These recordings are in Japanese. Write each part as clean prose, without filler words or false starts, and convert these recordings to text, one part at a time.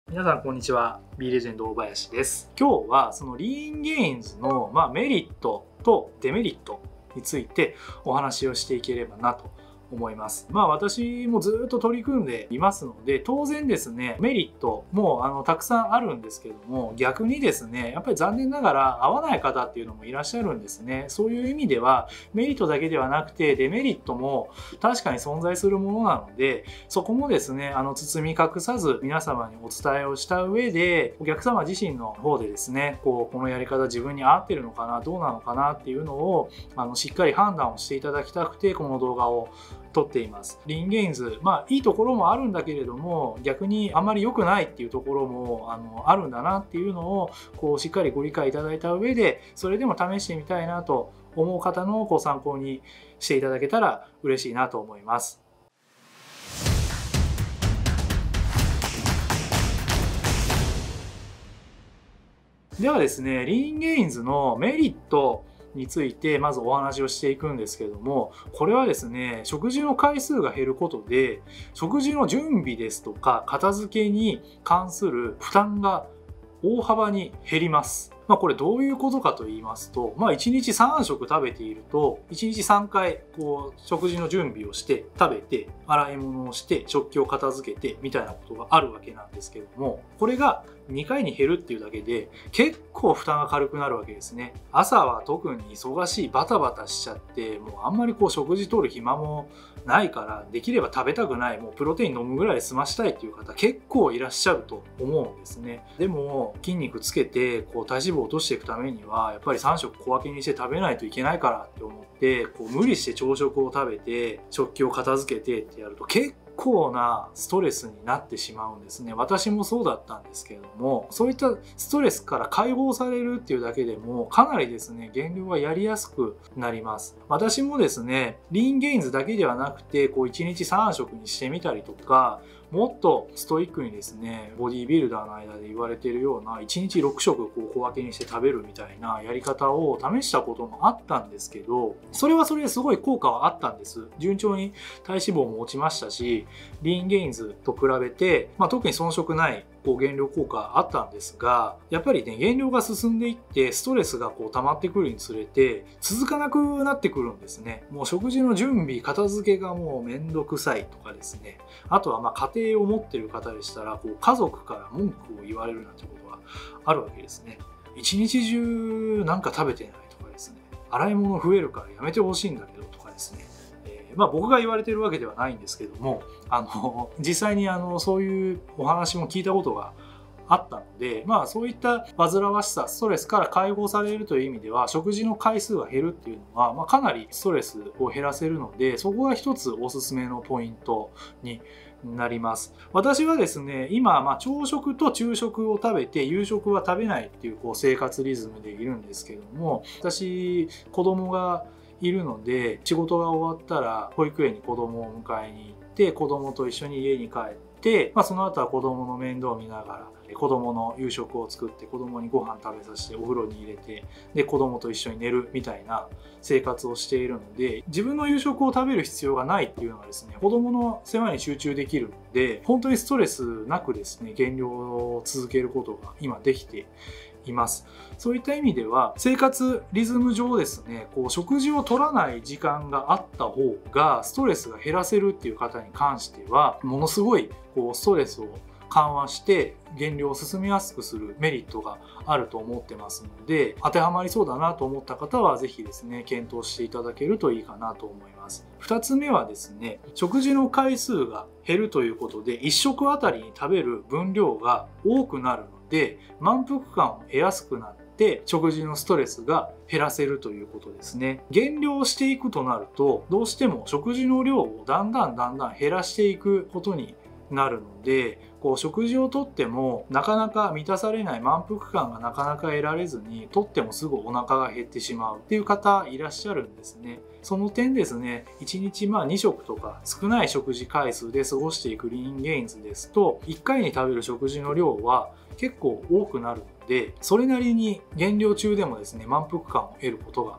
皆さんこんにちは。B レジェンド大林です。今日はそのリーンゲインズのメリットとデメリットについてお話をしていければなと思います。私もずっと取り組んでいますので、当然ですね、メリットもたくさんあるんですけども、逆にですね、やっぱり残念ながら合わない方っていうのもいらっしゃるんですね。そういう意味ではメリットだけではなくてデメリットも確かに存在するものなので、そこもですね、包み隠さず皆様にお伝えをした上で、お客様自身の方でですね、このやり方自分に合ってるのかな、どうなのかなっていうのをしっかり判断をしていただきたくて、この動画を撮っています。リーンゲインズ、いいところもあるんだけれども、逆にあまり良くないっていうところもあるんだなっていうのをしっかりご理解いただいた上で、それでも試してみたいなと思う方のご参考にしていただけたら嬉しいなと思います。ではですね、リーンゲインズのメリットについてまずお話をしていくんですけども、これはですね、食事の回数が減ることで食事の準備ですとか片付けに関する負担が大幅に減ります。これどういうことかと言いますと、1日3食食べていると1日3回食事の準備をして食べて洗い物をして食器を片付けてみたいなことがあるわけなんですけども、これが2回に減るっていうだけで結構負担が軽くなるわけですね。朝は特に忙しい、バタバタしちゃって、もうあんまり食事取る暇もないから、できれば食べたくない、もうプロテイン飲むぐらいで済ましたいっていう方結構いらっしゃると思うんですね。でも筋肉つけて体脂肪を落としていくためにはやっぱり3食小分けにして食べないといけないからって思って無理して朝食を食べて食器を片付けてってやると結構なストレスになってしまうんですね。私もそうだったんですけれども、そういったストレスから解放されるっていうだけでもかなりですね、減量がやりやすくなります。私もですね、リーンゲインズだけではなくて1日3食にしてみたりとか、もっとストイックにですね、ボディービルダーの間で言われているような1日6食小分けにして食べるみたいなやり方を試したこともあったんですけど、それはそれですごい効果はあったんです。順調に体脂肪も落ちましたし、リーンゲインズと比べて、特に遜色ない減量効果あったんですが、やっぱりね、減量が進んでいってストレスが溜まってくるにつれて続かなくなってくるんですね。もう食事の準備片付けがもうめんどくさいとかですね、あとは家庭を持っている方でしたら家族から文句を言われるなんてことがあるわけですね。一日中なんか食べてないとかですね、洗い物増えるからやめてほしいんだけどとかですね、僕が言われてるわけではないんですけども、実際にそういうお話も聞いたことがあったので、そういった煩わしさ、ストレスから解放されるという意味では、食事の回数が減るっていうのは、かなりストレスを減らせるので、そこが一つおすすめのポイントになります。私はですね、今、朝食と昼食を食べて夕食は食べないっていう生活リズムでいるんですけども、私子供がいるので、仕事が終わったら保育園に子供を迎えに行って子供と一緒に家に帰って、その後は子供の面倒を見ながら子供の夕食を作って子供にご飯食べさせてお風呂に入れて、で子供と一緒に寝るみたいな生活をしているので、自分の夕食を食べる必要がないっていうのはですね、子供の世話に集中できるので、本当にストレスなくですね、減量を続けることが今できています。そういった意味では生活リズム上ですね、食事を取らない時間があった方がストレスが減らせるっていう方に関しては、ものすごいストレスを緩和して減量を進めやすくするメリットがあると思ってますので、当てはまりそうだなと思った方は是非ですね、検討していただけるといいかなと思います。2つ目はですね、食事の回数が減るということで1食あたりに食べる分量が多くなるので、満腹感を得やすくなって食事のストレスが減らせるということですね。減量していくとなると、どうしても食事の量をだんだん減らしていくことになるので、食事をとってもなかなか満たされない、満腹感がなかなか得られずに、とってもすぐお腹が減ってしまうっていう方いらっしゃるんですね。その点ですね、1日2食とか少ない食事回数で過ごしていくリーンゲインズですと、1回に食べる食事の量は結構多くなるので、それなりに減量中でもですね、満腹感を得ることが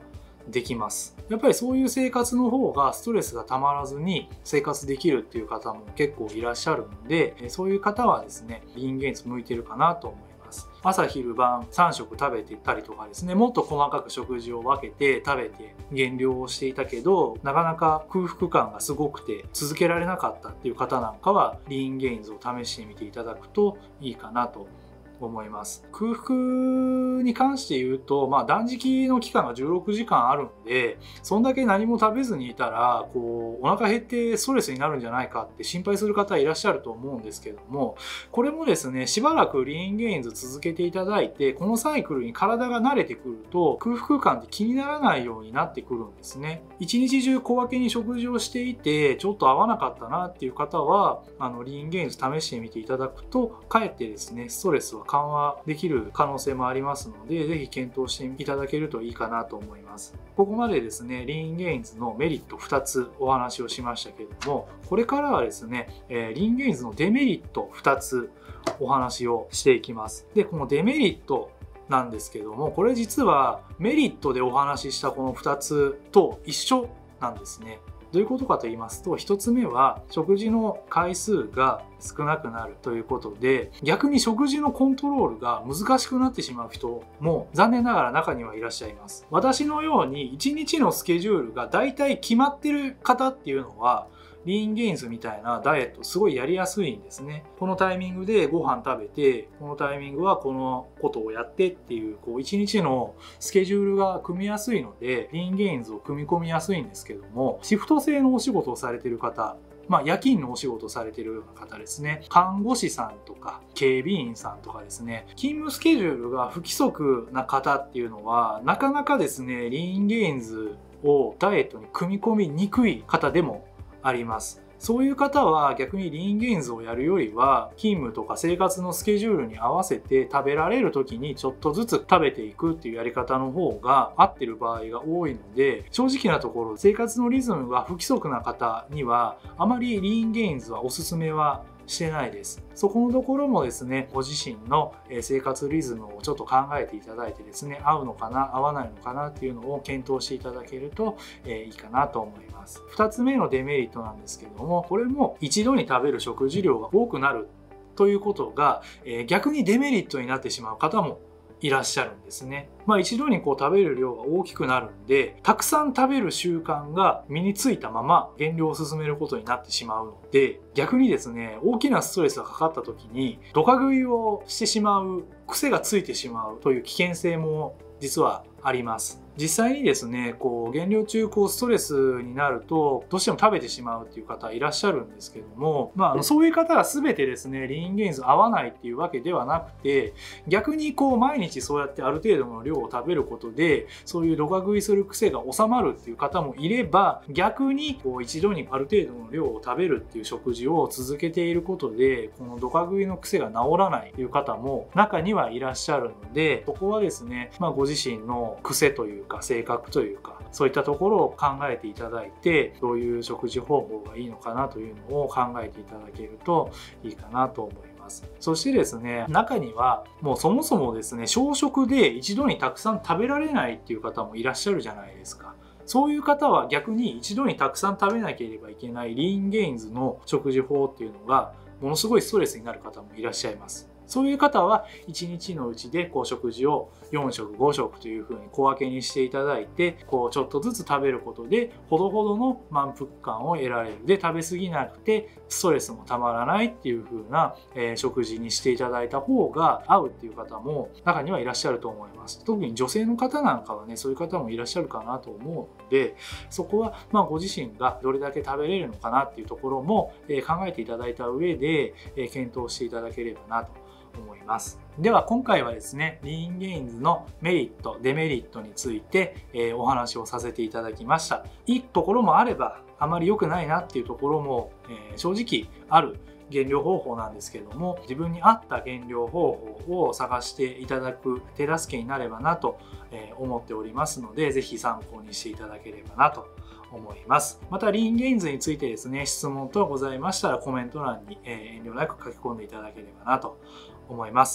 できます。やっぱりそういう生活の方がストレスがたまらずに生活できるっていう方も結構いらっしゃるので、そういう方はですね、リンゲインズ向いてるかなと思います。朝昼晩3食食べてたりとかですね、もっと細かく食事を分けて食べて減量をしていたけど、なかなか空腹感がすごくて続けられなかったっていう方なんかは、リーンゲインズを試してみていただくといいかなと思います。空腹に関して言うと、断食の期間が16時間あるんで、そんだけ何も食べずにいたらお腹減ってストレスになるんじゃないかって心配する方いらっしゃると思うんですけども、これもですね、しばらくリーンゲインズ続けていただいて、このサイクルに体が慣れてくると空腹感って気にならないようになってくるんですね。一日中小分けに食事をしていてちょっと合わなかったなっていう方は、リーンゲインズ試してみていただくと、かえってですね、ストレスは緩和できる可能性もありますので、ぜひ検討していただけるといいかなと思います。ここまでですね、リーンゲインズのメリット2つお話をしましたけれども、これからはですね、リーンゲインズのデメリット2つお話をしていきます。で、このデメリットなんですけども、これ実はメリットでお話ししたこの2つと一緒なんですね。どういうことかと言いますと、1つ目は食事の回数が少なくなるということで、逆に食事のコントロールが難しくなってしまう人も残念ながら中にはいらっしゃいます。私のように1日のスケジュールがだいたい決まってる方っていうのは、リーンゲインズみたいなダイエットすごいやりやすいんですね。このタイミングでご飯食べて、このタイミングはこのことをやってっていう、一日のスケジュールが組みやすいので、リーンゲインズを組み込みやすいんですけども、シフト制のお仕事をされてる方、夜勤のお仕事をされているような方ですね。看護師さんとか警備員さんとかですね。勤務スケジュールが不規則な方っていうのは、なかなかですね、リーンゲインズをダイエットに組み込みにくい方でもあります。そういう方は逆にリーンゲインズをやるよりは、勤務とか生活のスケジュールに合わせて食べられる時にちょっとずつ食べていくっていうやり方の方が合ってる場合が多いので、正直なところ生活のリズムが不規則な方にはあまりリーンゲインズはおすすめはしてないです。そこのところもですね、ご自身の生活リズムをちょっと考えていただいてですね、合うのかな合わないのかなっていうのを検討していただけるといいかなと思います。2つ目のデメリットなんですけども、これも一度に食べる食事量が多くなるということが逆にデメリットになってしまう方もいらっしゃるんですね。一度に食べる量が大きくなるんで、たくさん食べる習慣が身についたまま減量を進めることになってしまうので、逆にですね、大きなストレスがかかった時にドカ食いをしてしまう、癖がついてしまうという危険性も実はあります。実際にですね、減量中ストレスになるとどうしても食べてしまうっていう方いらっしゃるんですけども、そういう方が全てですね、リーンゲインズ合わないっていうわけではなくて、逆に毎日そうやってある程度の量を食べることで、そういうドカ食いする癖が収まるっていう方もいれば、逆に一度にある程度の量を食べるっていう食事を続けていることで、このドカ食いの癖が治らないっていう方も中にはいらっしゃるので、そこはですね、ご自身の癖というか性格というか、そういったところを考えていただいて、どういう食事方法がいいのかなというのを考えていただけるといいかなと思います。そしてですね、中にはもうそもそもですね、小食で一度にたくさん食べられないっていう方もいらっしゃるじゃないですか。そういう方は逆に一度にたくさん食べなければいけないリーンゲインズの食事法っていうのがものすごいストレスになる方もいらっしゃいます。そういう方は1日のうちで食事を4食5食というふうに小分けにしていただいて、ちょっとずつ食べることでほどほどの満腹感を得られる。で、食べ過ぎなくてストレスもたまらないっていうふうな食事にしていただいた方が合うっていう方も中にはいらっしゃると思います。特に女性の方なんかはね、そういう方もいらっしゃるかなと思うので、そこはご自身がどれだけ食べれるのかなっていうところも考えていただいた上で検討していただければなと思います。では今回はですね、リーンゲインズのメリットデメリットについてお話をさせていただきました。いいところもあればあまり良くないなっていうところも正直ある減量方法なんですけども、自分に合った減量方法を探していただく手助けになればなと思っておりますので、是非参考にしていただければなと思います。またリーンゲインズについてですね、質問等ございましたらコメント欄に遠慮なく書き込んでいただければなと思います。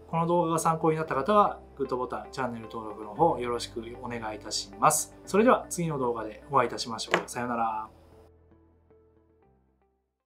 この動画が参考になった方はグッドボタン、チャンネル登録の方よろしくお願いいたします。それでは次の動画でお会いいたしましょう。さようなら。